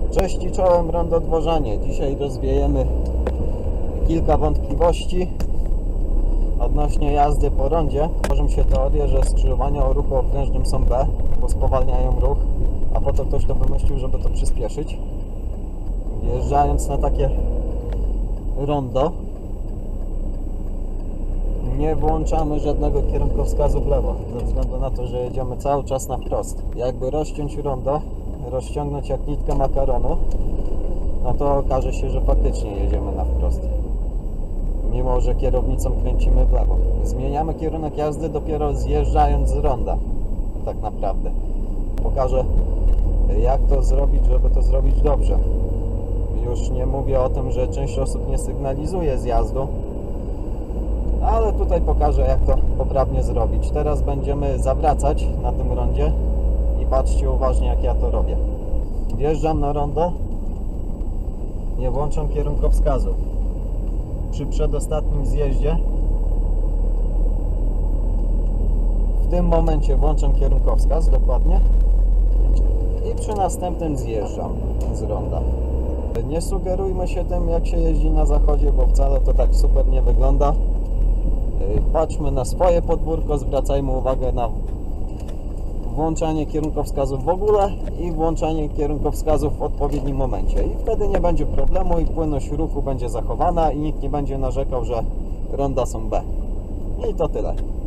Cześć i czołem, Rondo Dworzanie. Dzisiaj rozwiejemy kilka wątpliwości odnośnie jazdy po rondzie. Tworzą się teorie, że skrzyżowania o ruchu okrężnym są B, bo spowalniają ruch, a po to ktoś to wymyślił, żeby to przyspieszyć. Wjeżdżając na takie rondo, nie włączamy żadnego kierunkowskazu w lewo, ze względu na to, że jedziemy cały czas na wprost. Jakby rozciąć rondo, rozciągnąć jak nitkę makaronu, no to okaże się, że faktycznie jedziemy na wprost, mimo że kierownicą kręcimy w lewo. Zmieniamy kierunek jazdy dopiero zjeżdżając z ronda, tak naprawdę. Pokażę, jak to zrobić, żeby to zrobić dobrze. Już nie mówię o tym, że część osób nie sygnalizuje zjazdu, ale tutaj pokażę, jak to poprawnie zrobić. Teraz będziemy zawracać na tym rondzie i patrzcie uważnie, jak ja to robię. Wjeżdżam na rondo, nie włączam kierunkowskazu. Przy przedostatnim zjeździe w tym momencie włączam kierunkowskaz dokładnie i przy następnym zjeżdżam z ronda. Nie sugerujmy się tym, jak się jeździ na zachodzie, bo wcale to tak super nie wygląda. Patrzmy na swoje podwórko, zwracajmy uwagę na włączanie kierunkowskazów w ogóle i włączanie kierunkowskazów w odpowiednim momencie. I wtedy nie będzie problemu i płynność ruchu będzie zachowana i nikt nie będzie narzekał, że ronda są B. I to tyle.